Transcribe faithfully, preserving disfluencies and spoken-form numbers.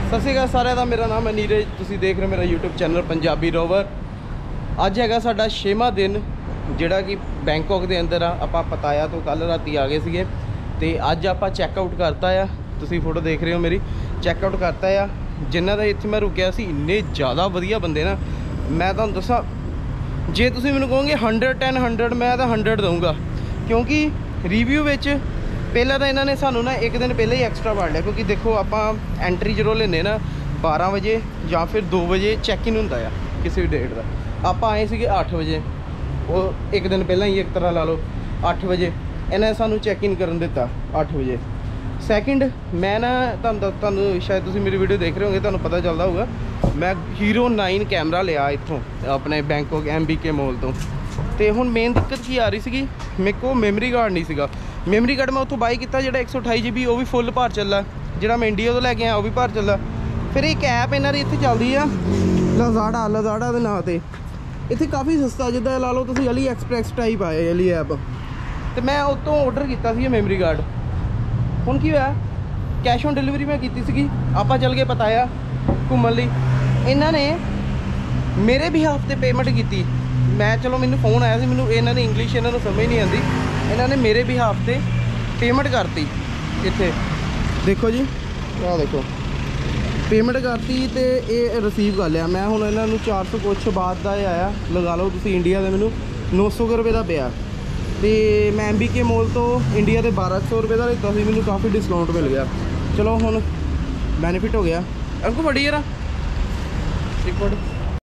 ਸਤਿ ਸ਼੍ਰੀ ਅਕਾਲ ਸਾਰਿਆਂ ਦਾ। ਮੇਰਾ ਨਾਮ ਹੈ ਨੀਰਜ, ਤੁਸੀਂ ਦੇਖ ਰਹੇ ਮੇਰਾ YouTube ਚੈਨਲ ਪੰਜਾਬੀ ਰੋਵਰ। ਅੱਜ ਹੈਗਾ ਸਾਡਾ ਛੇਵਾਂ ਦਿਨ ਜਿਹੜਾ ਕਿ ਬੈਂਕਾਕ ਦੇ ਅੰਦਰ ਆ। ਆਪਾਂ ਪਤਾਇਆ ਤੋਂ ਕੱਲ ਰਾਤੀ ਆ ਗਏ ਸੀਗੇ ਤੇ ਅੱਜ ਆਪਾਂ ਚੈੱਕਆਊਟ ਕਰਤਾ ਆ। ਤੁਸੀਂ ਫੋਟੋ ਦੇਖ ਰਹੇ ਹੋ ਮੇਰੀ, ਚੈੱਕਆਊਟ ਕਰਤਾ ਆ। ਜਿਨ੍ਹਾਂ ਦਾ ਇੱਥੇ ਮੈਂ ਰੁਕਿਆ ਸੀ ਇੰਨੇ ਜ਼ਿਆਦਾ ਵਧੀਆ ਬੰਦੇ ਨਾ, ਮੈਂ ਤੁਹਾਨੂੰ ਦੱਸਾਂ, ਜੇ ਤੁਸੀਂ ਮੈਨੂੰ ਕਹੋਗੇ ਹੰਡਰਡ ਟੈਨ ਹੰਡਰਡ, ਮੈਂ ਤਾਂ ਹੰਡਰਡ ਦਊਂਗਾ। ਕਿਉਂਕਿ ਰਿਵਿਊ ਵਿੱਚ ਪਹਿਲਾਂ ਤਾਂ ਇਹਨਾਂ ਨੇ ਸਾਨੂੰ ਨਾ ਇੱਕ ਦਿਨ ਪਹਿਲਾਂ ਹੀ ਐਕਸਟਰਾ ਵੜ ਲਿਆ। ਕਿਉਂਕਿ ਦੇਖੋ ਆਪਾਂ ਐਂਟਰੀ ਜਦੋਂ ਲੈਂਦੇ ਨਾ ਬਾਰਾਂ ਵਜੇ ਜਾਂ ਫਿਰ ਦੋ ਵਜੇ ਚੈੱਕ ਇਨ ਹੁੰਦਾ ਆ ਕਿਸੇ ਵੀ ਡੇਟ ਦਾ। ਆਪਾਂ ਆਏ ਸੀਗੇ ਅੱਠ ਵਜੇ, ਉਹ ਇੱਕ ਦਿਨ ਪਹਿਲਾਂ ਹੀ ਇੱਕ ਤਰ੍ਹਾਂ ਲਾ ਲਓ ਅੱਠ ਵਜੇ ਇਹਨਾਂ ਨੇ ਸਾਨੂੰ ਚੈੱਕ ਇਨ ਕਰਨ ਦਿੱਤਾ ਅੱਠ ਵਜੇ। ਸੈਕਿੰਡ, ਮੈਂ ਨਾ ਤੁਹਾਨੂੰ ਤੁਹਾਨੂੰ ਸ਼ਾਇਦ ਤੁਸੀਂ ਮੇਰੀ ਵੀਡੀਓ ਦੇਖ ਰਹੇ ਹੋਗੇ, ਤੁਹਾਨੂੰ ਪਤਾ ਚੱਲਦਾ ਹੋਊਗਾ, ਮੈਂ ਹੀਰੋ ਨਾਈਨ ਕੈਮਰਾ ਲਿਆ ਇੱਥੋਂ ਆਪਣੇ Bangkok M B K mall ਤੋਂ। ਤੇ ਹੁਣ ਮੇਨ ਦਿੱਕਤ ਕੀ ਆ ਰਹੀ ਸੀਗੀ, ਮੇਰੇ ਕੋਲ ਮੈਮਰੀ ਕਾਰਡ ਨਹੀਂ ਸੀਗਾ। ਮੈਮਰੀ ਕਾਰਡ ਮੈਂ ਉੱਥੋਂ ਬਾਈ ਕੀਤਾ ਜਿਹੜਾ ਇੱਕ ਸੌ ਅਠਾਈ ਜੀ ਬੀ, ਉਹ ਵੀ ਫੁੱਲ ਭਰ ਚੱਲਾ। ਜਿਹੜਾ ਮੈਂ ਇੰਡੀਆ ਤੋਂ ਲੈ ਕੇ ਆਇਆ ਉਹ ਵੀ ਭਰ ਚੱਲਾ। ਫਿਰ ਇੱਕ ਐਪ ਇਹਨਾਂ ਦੀ ਇੱਥੇ ਚੱਲਦੀ ਆ ਲਜ਼ਾਡਾ, ਲਜ਼ਾਡਾ ਦੇ ਨਾਂ 'ਤੇ। ਇੱਥੇ ਕਾਫੀ ਸਸਤਾ, ਜਿੱਦਾਂ ਲਾ ਲਓ ਤੁਸੀਂ ਅਲੀ ਐਕਸਪ੍ਰੈਸ ਟਾਈਪ ਆਏ ਅਲੀ ਐਪ, ਤੇ ਮੈਂ ਉੱਥੋਂ ਔਡਰ ਕੀਤਾ ਸੀ ਮੈਮਰੀ ਕਾਰਡ। ਹੁਣ ਕੀ ਹੋਇਆ, ਕੈਸ਼ ਔਨ ਡਿਲੀਵਰੀ ਮੈਂ ਕੀਤੀ ਸੀਗੀ। ਆਪਾਂ ਚੱਲ ਗਏ ਪਤਾਇਆ ਘੁੰਮਣ ਲਈ। ਇਹਨਾਂ ਨੇ ਮੇਰੇ ਬਿਹਾਫ 'ਤੇ ਪੇਮੈਂਟ ਕੀਤੀ। ਮੈਂ ਚਲੋ ਮੈਨੂੰ ਫੋਨ ਆਇਆ ਸੀ, ਮੈਨੂੰ ਇਹਨਾਂ ਨੇ ਇੰਗਲਿਸ਼ ਇਹਨਾਂ ਨੂੰ ਸਮਝ ਨਹੀਂ ਆਉਂਦੀ, ਇਹਨਾਂ ਨੇ ਮੇਰੇ ਬਿਹਾਫ 'ਤੇ ਪੇਮੈਂਟ ਕਰਤੀ। ਇੱਥੇ ਦੇਖੋ ਜੀ, ਆਹ ਦੇਖੋ ਪੇਮੈਂਟ ਕਰਤੀ ਤੇ ਇਹ ਰਿਸੀਵ ਕਰ ਲਿਆ ਮੈਂ। ਹੁਣ ਇਹਨਾਂ ਨੂੰ ਚਾਰ ਸੌ ਕੁਛ ਬਾਅਦ ਦਾ ਇਹ ਆਇਆ, ਲਗਾ ਲਓ ਤੁਸੀਂ ਇੰਡੀਆ ਦੇ ਮੈਨੂੰ ਨੌ ਸੌ ਰੁਪਏ ਦਾ ਪਿਆ। ਤੇ ਮੈਂ ਐਮ ਬੀ ਕੇ ਮੋਲ ਤੋਂ ਇੰਡੀਆ ਦੇ ਬਾਰਾਂ ਸੌ ਰੁਪਏ ਦਾ ਲਿੱਤਾ ਸੀ, ਮੈਨੂੰ ਕਾਫੀ ਡਿਸਕਾਊਂਟ ਮਿਲ ਗਿਆ। ਚਲੋ ਹੁਣ ਬੈਨੀਫਿਟ ਹੋ ਗਿਆ। ਅੰਕੂ ਬੜੀ ਯਾਰ ਇੱਕ